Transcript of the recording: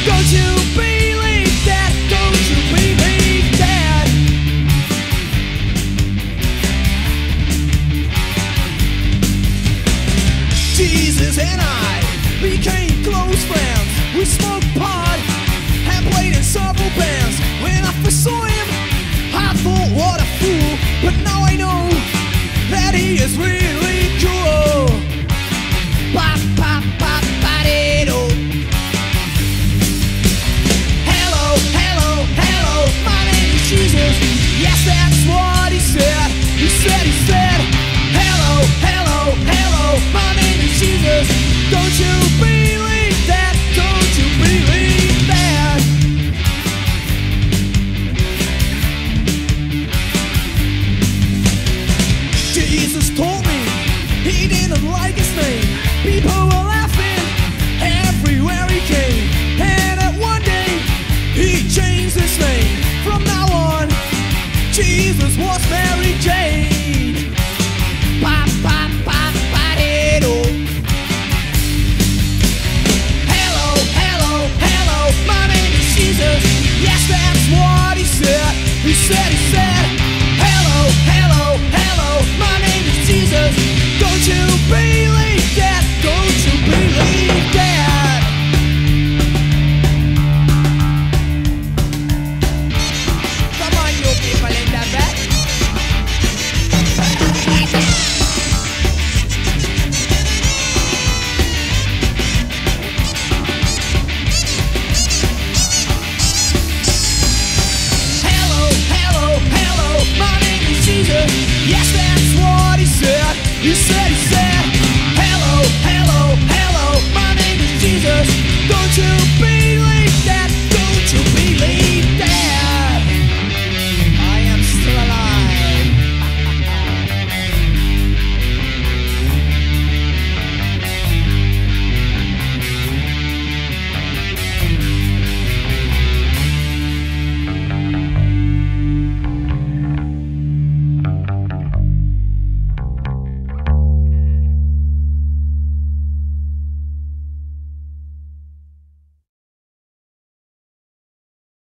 Don't you believe that? Don't you believe that? Jesus and I became close friends. We smoked pot and played in several bands. When I first saw him, I thought, what a fool. But now I know that he is really cool. Pop, pop, pop, pa-de-do. Hello, hello, hello, my name is Jesus. Yes, that's what he said. He said, hello, hello, hello, my name is Jesus. Don't you believe that? Don't you believe that? Jesus told me he didn't like his name. People were laughing everywhere he came. And at one day he changed his name. From now on, Jesus was Mary Jane. Pop, pop, pop, pa-de-do. Hello, hello, hello, my name is Jesus. Yes, that's what he said. He said, hello, hello, hello, my name is Jesus. Don't you believe that? Don't you believe that? Come on, you people in the back. Hello, hello, hello, my name is Jesus. Yes, that's what he said. He said, hello, hello, hello, my name is Jesus. Don't you